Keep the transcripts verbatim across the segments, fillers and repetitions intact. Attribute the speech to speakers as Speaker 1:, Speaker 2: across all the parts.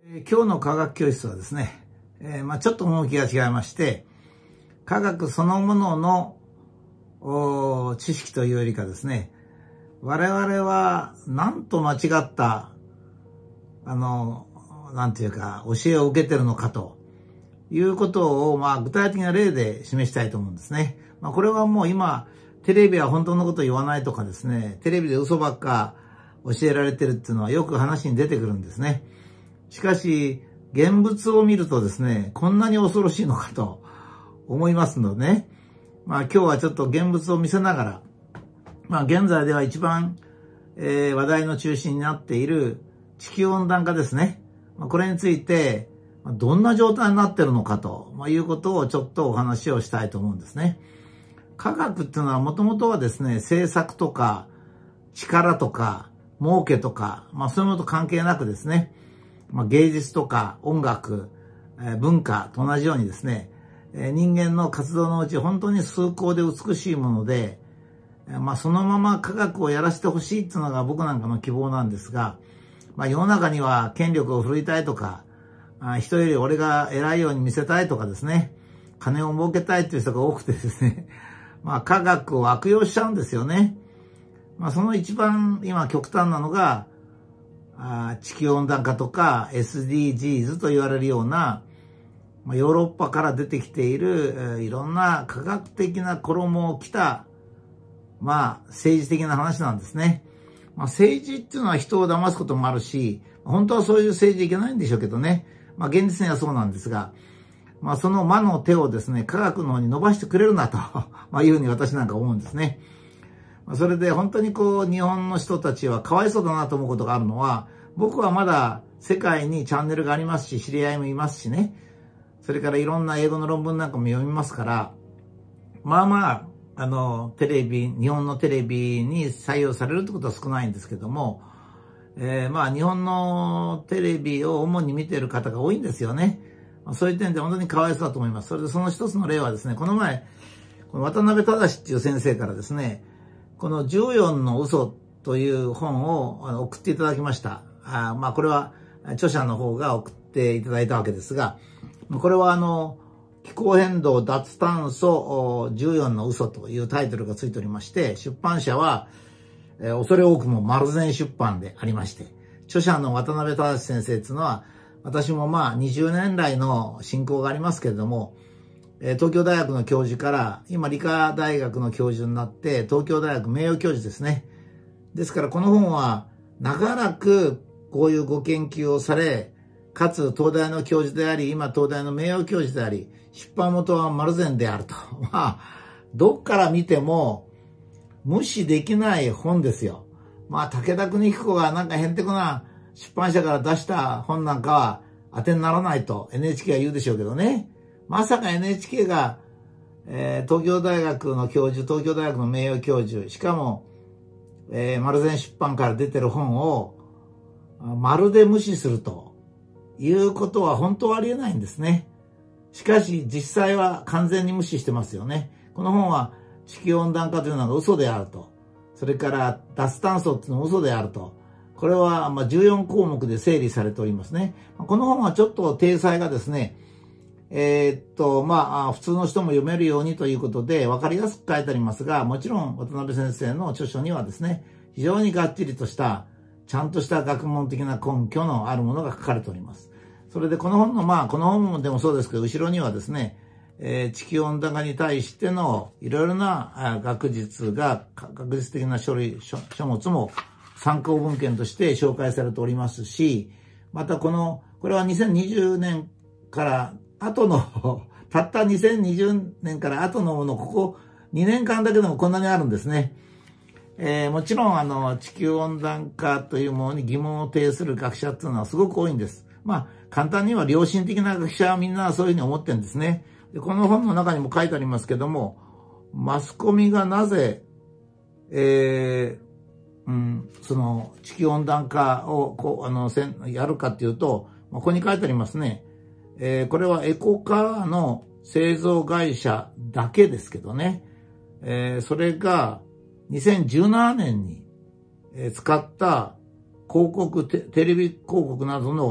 Speaker 1: 今日の科学教室はですね、えー、まあちょっと趣が違いまして、科学そのものの知識というよりかですね、我々はなんと間違った、あの、なんていうか、教えを受けてるのかということを、まあ具体的な例で示したいと思うんですね。まあこれはもう今、テレビは本当のことを言わないとかですね、テレビで嘘ばっか教えられてるっていうのはよく話に出てくるんですね。しかし、現物を見るとですね、こんなに恐ろしいのかと思いますのでね。まあ今日はちょっと現物を見せながら、まあ現在では一番、えー、話題の中心になっている地球温暖化ですね。まあ、これについて、どんな状態になってるのかと、まあ、いうことをちょっとお話をしたいと思うんですね。科学っていうのはもともとはですね、政策とか力とか儲けとか、まあそういうのと関係なくですね、まあ、芸術とか音楽、えー、文化と同じようにですね、えー、人間の活動のうち本当に崇高で美しいもので、えー、まあそのまま科学をやらせてほしいっていうのが僕なんかの希望なんですが、まあ世の中には権力を振るいたいとか、あ人より俺が偉いように見せたいとかですね、金を儲けたいっていう人が多くてですね、まあ科学を悪用しちゃうんですよね。まあその一番今極端なのが、あ地球温暖化とか エスディージーズ と言われるような、まあ、ヨーロッパから出てきている、えー、いろんな科学的な衣を着た、まあ政治的な話なんですね。まあ政治っていうのは人を騙すこともあるし、本当はそういう政治いけないんでしょうけどね。まあ現実にはそうなんですが、まあその魔の手をですね、科学の方に伸ばしてくれるなと、まあいうふうに私なんか思うんですね。それで本当にこう日本の人たちはかわいそうだなと思うことがあるのは、僕はまだ世界にチャンネルがありますし、知り合いもいますしね。それからいろんな英語の論文なんかも読みますから、まあまあ、あの、テレビ、日本のテレビに採用されるってことは少ないんですけども、えー、まあ日本のテレビを主に見ている方が多いんですよね。そういう点で本当にかわいそうだと思います。それでその一つの例はですね、この前、この渡辺正っていう先生からですね、このじゅうよんの嘘という本を送っていただきました。あまあこれは著者の方が送っていただいたわけですが、これはあの、気候変動脱炭素じゅうよんの嘘というタイトルがついておりまして、出版社は、えー、恐れ多くも丸善出版でありまして、著者の渡辺正先生っていうのは、私もまあにじゅうねん来の親交がありますけれども、東京大学の教授から、今理科大学の教授になって、東京大学名誉教授ですね。ですからこの本は長らくこういうご研究をされ、かつ東大の教授であり、今東大の名誉教授であり、出版元は丸善であると。まあ、どっから見ても無視できない本ですよ。まあ、武田邦彦がなんかへんてこな出版社から出した本なんかは当てにならないと エヌエイチケー は言うでしょうけどね。まさか エヌエイチケー が、えー、東京大学の教授、東京大学の名誉教授、しかも、えー、丸善出版から出てる本を、まるで無視するということは本当はありえないんですね。しかし、実際は完全に無視してますよね。この本は地球温暖化というのが嘘であると。それから脱炭素っていうのも嘘であると。これはまあじゅうよんこうもくで整理されておりますね。この本はちょっと体裁がですね、えー、っと、まあ、普通の人も読めるようにということで、わかりやすく書いてありますが、もちろん渡辺先生の著書にはですね、非常にがっちりとした、ちゃんとした学問的な根拠のあるものが書かれております。それでこの本の、まあ、この本でもそうですけど、後ろにはですね、えー、地球温暖化に対してのいろいろな学術が、学術的な書類、書、書物も参考文献として紹介されておりますし、またこの、これはにせんにじゅうねんから後の、たったにせんにじゅうねんから後のもの、ここにねんかんだけでもこんなにあるんですね。えー、もちろん、あの、地球温暖化というものに疑問を呈する学者っていうのはすごく多いんです。まあ、簡単には良心的な学者はみんなそういうふうに思ってるんですね。で、この本の中にも書いてありますけども、マスコミがなぜ、えー、うん、その、地球温暖化を、こう、あの、せん、やるかっていうと、ここに書いてありますね。えー、これはエコカーの製造会社だけですけどね。えー、それがにせんじゅうななねんに使った広告、テレビ広告などの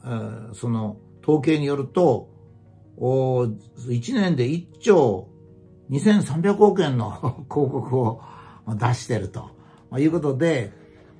Speaker 1: その統計によると、いちねんでいっちょうにせんさんびゃくおくえんの広告を出してるということで、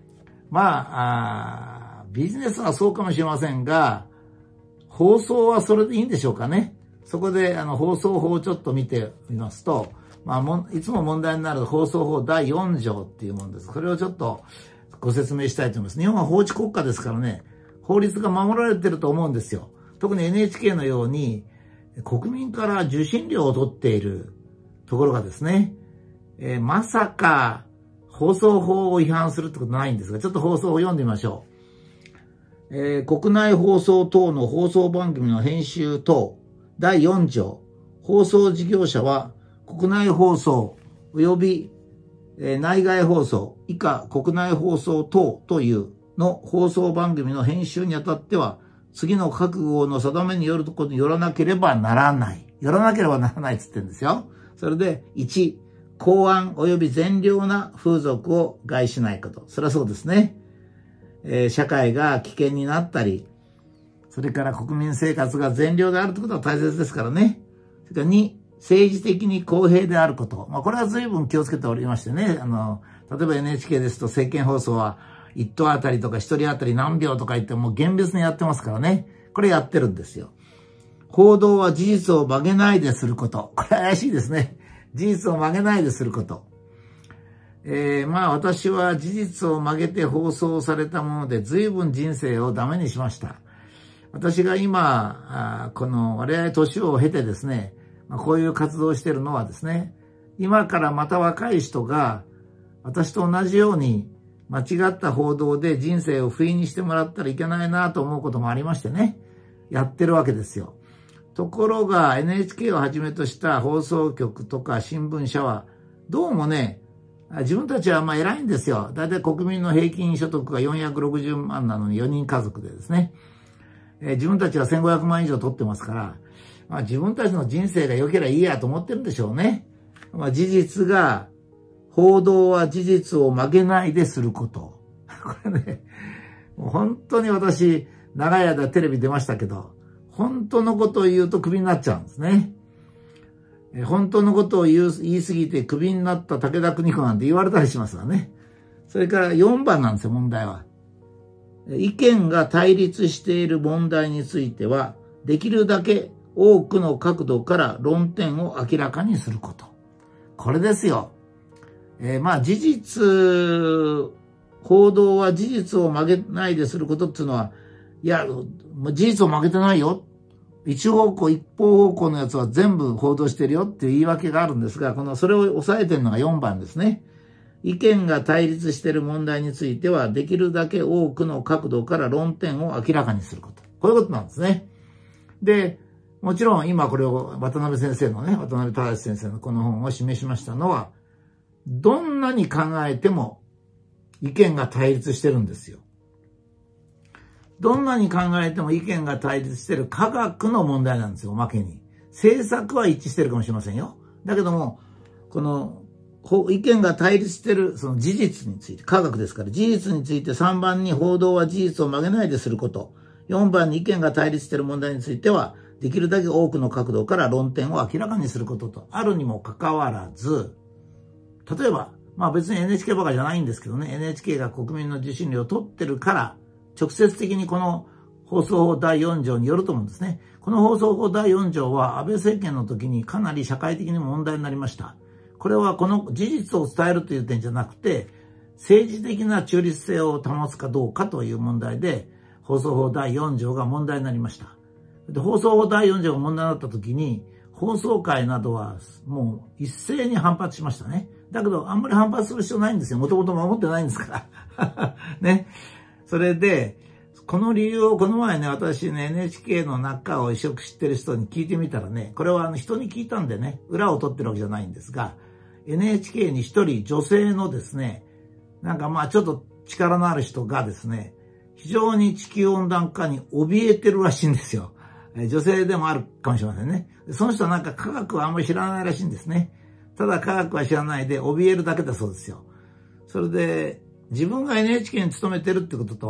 Speaker 1: まあ、あビジネスはそうかもしれませんが、放送はそれでいいんでしょうかね。そこであの放送法をちょっと見てみますと、まあ、もいつも問題になる放送法だいよんじょうっていうものです。これをちょっとご説明したいと思います。日本は法治国家ですからね、法律が守られてると思うんですよ。特に エヌエイチケー のように国民から受信料を取っているところがですね、えー、まさか放送法を違反するってことないんですが、ちょっと放送を読んでみましょう。えー、国内放送等の放送番組の編集等だいよんじょう、放送事業者は国内放送及び、えー、内外放送以下国内放送等というの放送番組の編集にあたっては次の覚悟の定めによるところによらなければならない。よらなければならないって言ってるんですよ。それで、いち、公安及び善良な風俗を害しないこと。それはそうですね。えー、社会が危険になったり、それから国民生活が善良であるということは大切ですからね。それからに、政治的に公平であること。まあ、これは随分気をつけておりましてね。あの、例えば エヌエイチケー ですと政見放送はいっとうあたりとかひとりあたり何秒とか言ってもう厳密にやってますからね。これやってるんですよ。報道は事実を曲げないですること。これ怪しいですね。事実を曲げないですること。えー、まあ私は事実を曲げて放送されたもので随分人生をダメにしました。私が今、この我々年を経てですね、こういう活動をしているのはですね、今からまた若い人が私と同じように間違った報道で人生を不意にしてもらったらいけないなと思うこともありましてね、やってるわけですよ。ところが エヌエイチケー をはじめとした放送局とか新聞社はどうもね、自分たちはまあ偉いんですよ。だいたい国民の平均所得がよんひゃくろくじゅうまんなのによにん家族でですね、えー、自分たちはせんごひゃくまん以上取ってますから、まあ、自分たちの人生が良ければいいやと思ってるんでしょうね。まあ、事実が、報道は事実を曲げないですること。これね、もう本当に私、長い間テレビ出ましたけど、本当のことを言うとクビになっちゃうんですね。え本当のことを言う言い過ぎてクビになった武田邦子なんて言われたりしますわね。それからよんばんなんですよ、問題は。意見が対立している問題については、できるだけ多くの角度から論点を明らかにすること。これですよ。えー、まあ事実、報道は事実を曲げないですることっていうのは、いや、事実を曲げてないよ。一方向、一方方向のやつは全部報道してるよっていう言い訳があるんですが、この、それを抑えてるのがよんばんですね。意見が対立している問題については、できるだけ多くの角度から論点を明らかにすること。こういうことなんですね。で、もちろん今これを渡辺先生のね、渡辺忠先生のこの本を示しましたのは、どんなに考えても意見が対立してるんですよ。どんなに考えても意見が対立してる科学の問題なんですよ、おまけに。政策は一致してるかもしれませんよ。だけども、この意見が対立してるその事実について、科学ですから、事実についてさんばんに報道は事実を曲げないですること。よんばんに意見が対立している問題については、できるだけ多くの角度から論点を明らかにすることとあるにもかかわらず、例えば、まあ別に エヌエイチケー ばかりじゃないんですけどね、エヌエイチケー が国民の受信料を取ってるから、直接的にこの放送法だいよんじょうによると思うんですね。この放送法だいよんじょうは安倍政権の時にかなり社会的に問題になりました。これはこの事実を伝えるという点じゃなくて、政治的な中立性を保つかどうかという問題で、放送法だいよんじょうが問題になりました。で、放送法だいよんじょうが問題になった時に、放送界などはもう一斉に反発しましたね。だけど、あんまり反発する必要ないんですよ。もともと守ってないんですから。ね。それで、この理由をこの前ね、私ね、エヌエイチケー の中を一緒知ってる人に聞いてみたらね、これはあの人に聞いたんでね、裏を取ってるわけじゃないんですが、エヌエイチケー に一人女性のですね、なんかまあちょっと力のある人がですね、非常に地球温暖化に怯えてるらしいんですよ。女性でもあるかもしれませんね。その人はなんか科学はあんまり知らないらしいんですね。ただ科学は知らないで怯えるだけだそうですよ。それで自分が エヌエイチケー に勤めてるってことと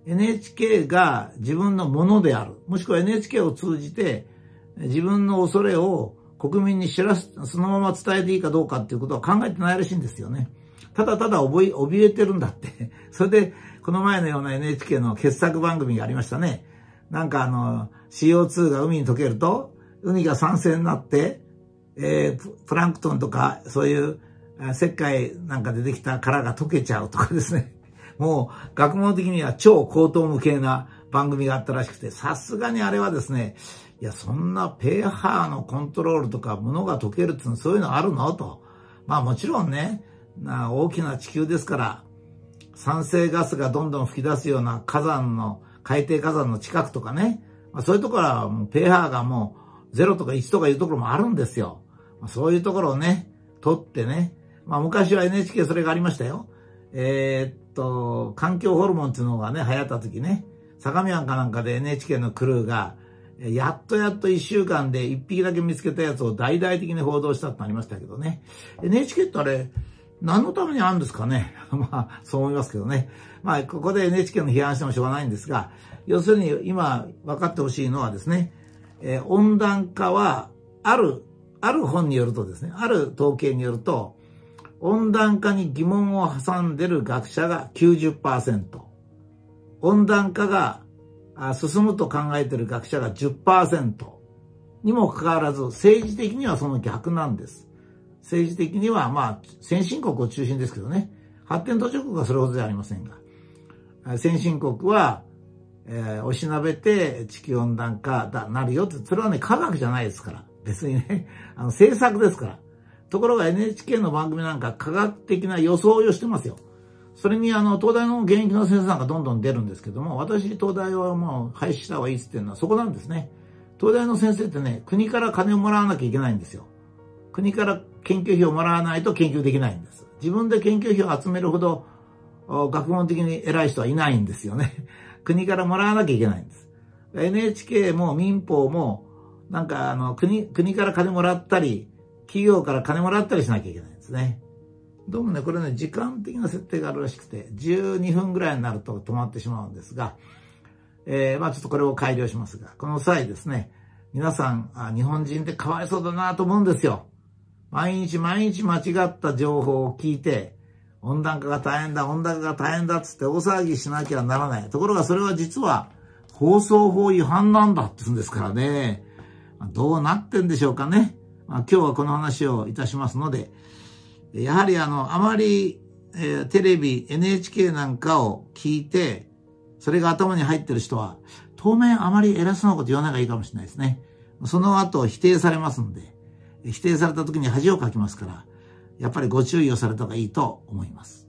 Speaker 1: エヌエイチケー が自分のものである。もしくは エヌエイチケー を通じて自分の恐れを国民に知らす、そのまま伝えていいかどうかっていうことは考えてないらしいんですよね。ただただ怯え、怯えてるんだって。それで、この前のような エヌエイチケー の傑作番組がありましたね。なんかあの、シーオーツー が海に溶けると、海が酸性になって、えー、プランクトンとか、そういう石灰なんかでできた殻が溶けちゃうとかですね。もう、学問的には超高等無形な番組があったらしくて、さすがにあれはですね、いや、そんなペーハーのコントロールとか、物が溶けるっていうの、そういうのあるのと。まあもちろんね、な大きな地球ですから、酸性ガスがどんどん吹き出すような火山の、海底火山の近くとかね、まあ、そういうところはもうペーハーがもうゼロとかいちとかいうところもあるんですよ。まあ、そういうところをね、取ってね、まあ昔は エヌエイチケー それがありましたよ。えー、っと、環境ホルモンっていうのがね、流行った時ね、相模湾かなんかで エヌエイチケー のクルーが、やっとやっと一週間で一匹だけ見つけたやつを大々的に報道したってありましたけどね。エヌエイチケー ってあれ、何のためにあるんですかね。まあ、そう思いますけどね。まあ、ここで エヌエイチケー の批判してもしょうがないんですが、要するに今分かってほしいのはですね、えー、温暖化は、ある、ある本によるとですね、ある統計によると、温暖化に疑問を挟んでる学者が きゅうじゅっパーセント。温暖化が進むと考えている学者が じゅっパーセント。にもかかわらず、政治的にはその逆なんです。政治的には、まあ、先進国を中心ですけどね。発展途上国はそれほどじゃありませんが。先進国は、えー、おしなべて地球温暖化だ、なるよって、それはね、科学じゃないですから。別にね、あの、政策ですから。ところが エヌエイチケー の番組なんか科学的な装いをしてますよ。それにあの、東大の現役の先生なんかどんどん出るんですけども、私、東大はもう廃止した方がいいって言ってるのはそこなんですね。東大の先生ってね、国から金をもらわなきゃいけないんですよ。国から研究費をもらわないと研究できないんです。自分で研究費を集めるほど学問的に偉い人はいないんですよね。国からもらわなきゃいけないんです。エヌエイチケー も民放も、なんかあの、国、国から金もらったり、企業から金もらったりしなきゃいけないんですね。どうもね、これね、時間的な設定があるらしくて、じゅうにふんぐらいになると止まってしまうんですが、えー、まあちょっとこれを改良しますが、この際ですね、皆さん、あ、日本人ってかわいそうだなと思うんですよ。毎日毎日間違った情報を聞いて、温暖化が大変だ、温暖化が大変だっつって大騒ぎしなきゃならない。ところがそれは実は放送法違反なんだって言うんですからね。どうなってんでしょうかね。まあ、今日はこの話をいたしますので、やはりあの、あまり、えー、テレビ、エヌエイチケー なんかを聞いて、それが頭に入ってる人は、当面あまり偉そうなこと言わない方がいいかもしれないですね。その後否定されますんで、否定された時に恥をかきますから、やっぱりご注意をされた方がいいと思います。